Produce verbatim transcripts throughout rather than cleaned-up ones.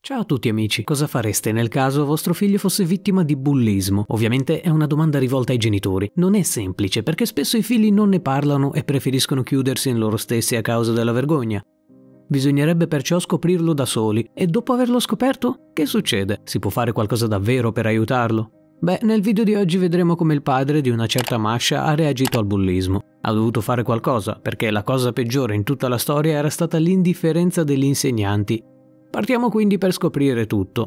Ciao a tutti amici, cosa fareste nel caso vostro figlio fosse vittima di bullismo? Ovviamente è una domanda rivolta ai genitori. Non è semplice perché spesso i figli non ne parlano e preferiscono chiudersi in loro stessi a causa della vergogna. Bisognerebbe perciò scoprirlo da soli e dopo averlo scoperto, che succede? Si può fare qualcosa davvero per aiutarlo? Beh, nel video di oggi vedremo come il padre di una certa Masha ha reagito al bullismo. Ha dovuto fare qualcosa perché la cosa peggiore in tutta la storia era stata l'indifferenza degli insegnanti. Partiamo quindi per scoprire tutto.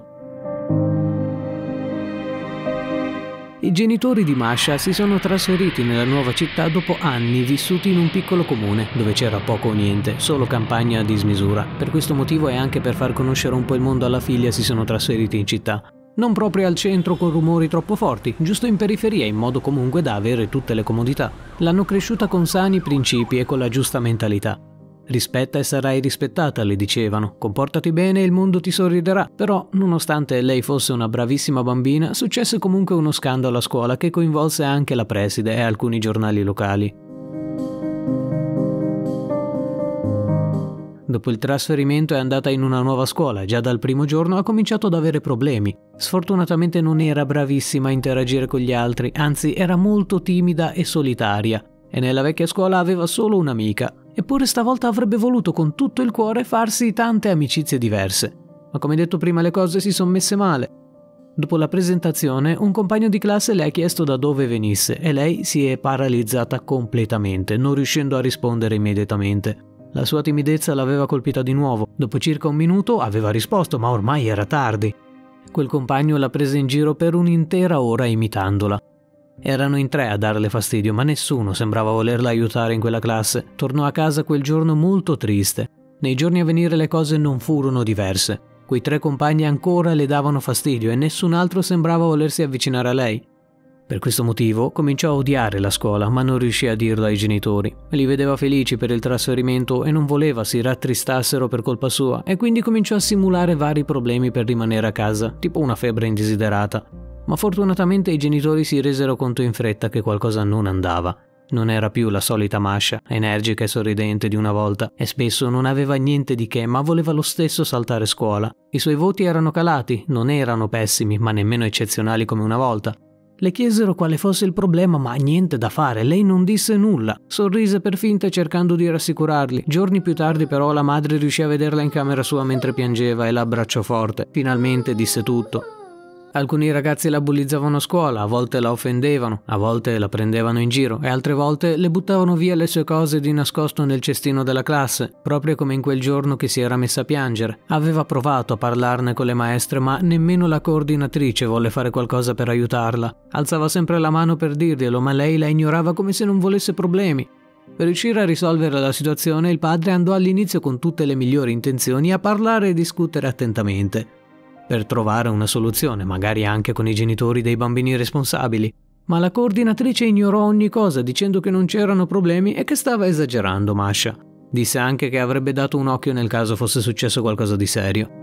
I genitori di Masha si sono trasferiti nella nuova città dopo anni vissuti in un piccolo comune dove c'era poco o niente, solo campagna a dismisura. Per questo motivo e anche per far conoscere un po' il mondo alla figlia si sono trasferiti in città. Non proprio al centro con rumori troppo forti, giusto in periferia in modo comunque da avere tutte le comodità. L'hanno cresciuta con sani principi e con la giusta mentalità. Rispetta e sarai rispettata, le dicevano. Comportati bene e il mondo ti sorriderà. Però, nonostante lei fosse una bravissima bambina, successe comunque uno scandalo a scuola che coinvolse anche la preside e alcuni giornali locali. Dopo il trasferimento è andata in una nuova scuola e già dal primo giorno ha cominciato ad avere problemi. Sfortunatamente non era bravissima a interagire con gli altri, anzi era molto timida e solitaria. E nella vecchia scuola aveva solo un'amica. Eppure stavolta avrebbe voluto con tutto il cuore farsi tante amicizie diverse. Ma come detto prima le cose si sono messe male. Dopo la presentazione un compagno di classe le ha chiesto da dove venisse e lei si è paralizzata completamente, non riuscendo a rispondere immediatamente. La sua timidezza l'aveva colpita di nuovo. Dopo circa un minuto aveva risposto, ma ormai era tardi. Quel compagno l'ha presa in giro per un'intera ora imitandola. Erano in tre a darle fastidio, ma nessuno sembrava volerla aiutare in quella classe. Tornò a casa quel giorno molto triste. Nei giorni a venire le cose non furono diverse. Quei tre compagni ancora le davano fastidio e nessun altro sembrava volersi avvicinare a lei. Per questo motivo cominciò a odiare la scuola, ma non riuscì a dirlo ai genitori. Li vedeva felici per il trasferimento e non voleva si rattristassero per colpa sua, e quindi cominciò a simulare vari problemi per rimanere a casa, tipo una febbre indesiderata. Ma fortunatamente i genitori si resero conto in fretta che qualcosa non andava. Non era più la solita Masha, energica e sorridente di una volta, e spesso non aveva niente di che, ma voleva lo stesso saltare scuola. I suoi voti erano calati, non erano pessimi, ma nemmeno eccezionali come una volta. Le chiesero quale fosse il problema, ma niente da fare, lei non disse nulla. Sorrise per finta cercando di rassicurarli. Giorni più tardi però la madre riuscì a vederla in camera sua mentre piangeva e la abbracciò forte. Finalmente disse tutto. Alcuni ragazzi la bullizzavano a scuola, a volte la offendevano, a volte la prendevano in giro e altre volte le buttavano via le sue cose di nascosto nel cestino della classe, proprio come in quel giorno che si era messa a piangere. Aveva provato a parlarne con le maestre, ma nemmeno la coordinatrice volle fare qualcosa per aiutarla. Alzava sempre la mano per dirglielo, ma lei la ignorava come se non volesse problemi. Per riuscire a risolvere la situazione, il padre andò all'inizio con tutte le migliori intenzioni a parlare e discutere attentamente, per trovare una soluzione, magari anche con i genitori dei bambini responsabili. Ma la coordinatrice ignorò ogni cosa dicendo che non c'erano problemi e che stava esagerando Masha. Disse anche che avrebbe dato un occhio nel caso fosse successo qualcosa di serio.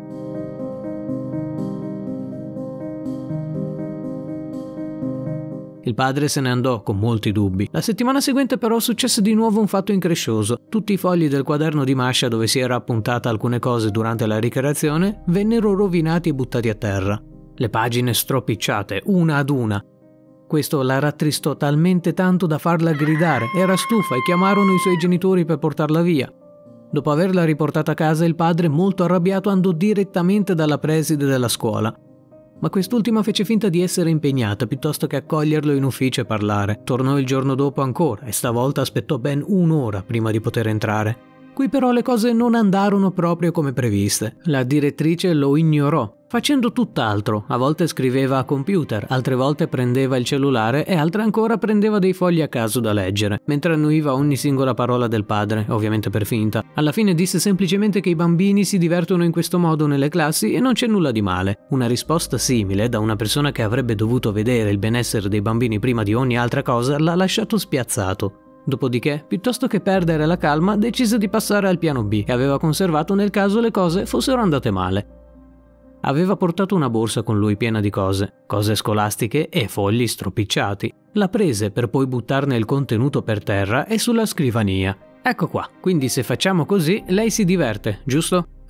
Il padre se ne andò con molti dubbi. La settimana seguente però successe di nuovo un fatto increscioso. Tutti i fogli del quaderno di Masha dove si era appuntata alcune cose durante la ricreazione vennero rovinati e buttati a terra. Le pagine stropicciate, una ad una. Questo la rattristò talmente tanto da farla gridare. Era stufa e chiamarono i suoi genitori per portarla via. Dopo averla riportata a casa, il padre, molto arrabbiato, andò direttamente dalla preside della scuola. Ma quest'ultima fece finta di essere impegnata piuttosto che accoglierlo in ufficio e parlare. Tornò il giorno dopo ancora e stavolta aspettò ben un'ora prima di poter entrare. Qui però le cose non andarono proprio come previste. La direttrice lo ignorò, facendo tutt'altro. A volte scriveva a computer, altre volte prendeva il cellulare e altre ancora prendeva dei fogli a caso da leggere, mentre annuiva ogni singola parola del padre, ovviamente per finta. Alla fine disse semplicemente che i bambini si divertono in questo modo nelle classi e non c'è nulla di male. Una risposta simile, da una persona che avrebbe dovuto vedere il benessere dei bambini prima di ogni altra cosa, l'ha lasciato spiazzato. Dopodiché, piuttosto che perdere la calma, decise di passare al piano B e aveva conservato nel caso le cose fossero andate male. Aveva portato una borsa con lui piena di cose, cose scolastiche e fogli stropicciati. La prese per poi buttarne il contenuto per terra e sulla scrivania. Ecco qua, quindi se facciamo così lei si diverte, giusto?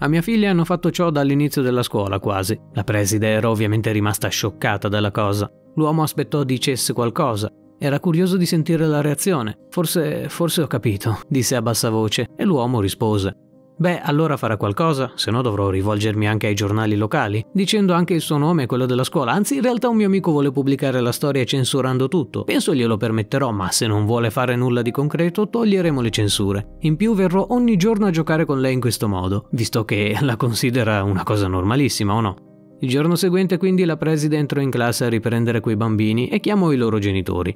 A mia figlia hanno fatto ciò dall'inizio della scuola quasi. La preside era ovviamente rimasta scioccata dalla cosa. L'uomo aspettò dicesse qualcosa. Era curioso di sentire la reazione. Forse, forse ho capito, disse a bassa voce, e l'uomo rispose. Beh, allora farà qualcosa, se no dovrò rivolgermi anche ai giornali locali, dicendo anche il suo nome e quello della scuola. Anzi, in realtà un mio amico vuole pubblicare la storia censurando tutto. Penso glielo permetterò, ma se non vuole fare nulla di concreto, toglieremo le censure. In più verrò ogni giorno a giocare con lei in questo modo, visto che la considera una cosa normalissima, o no? Il giorno seguente quindi la preside entrò in classe a riprendere quei bambini e chiamò i loro genitori.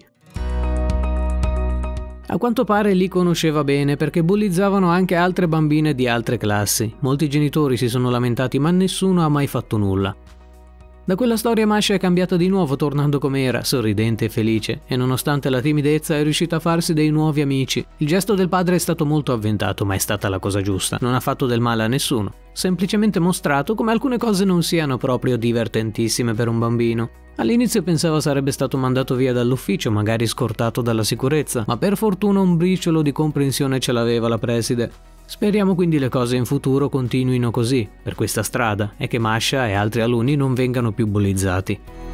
A quanto pare li conosceva bene perché bullizzavano anche altre bambine di altre classi. Molti genitori si sono lamentati ma nessuno ha mai fatto nulla. Da quella storia Masha è cambiata di nuovo, tornando come era, sorridente e felice, e nonostante la timidezza è riuscita a farsi dei nuovi amici. Il gesto del padre è stato molto avventato, ma è stata la cosa giusta. Non ha fatto del male a nessuno, semplicemente mostrato come alcune cose non siano proprio divertentissime per un bambino. All'inizio pensavo sarebbe stato mandato via dall'ufficio, magari scortato dalla sicurezza, ma per fortuna un briciolo di comprensione ce l'aveva la preside. Speriamo quindi le cose in futuro continuino così, per questa strada, e che Masha e altri alunni non vengano più bullizzati.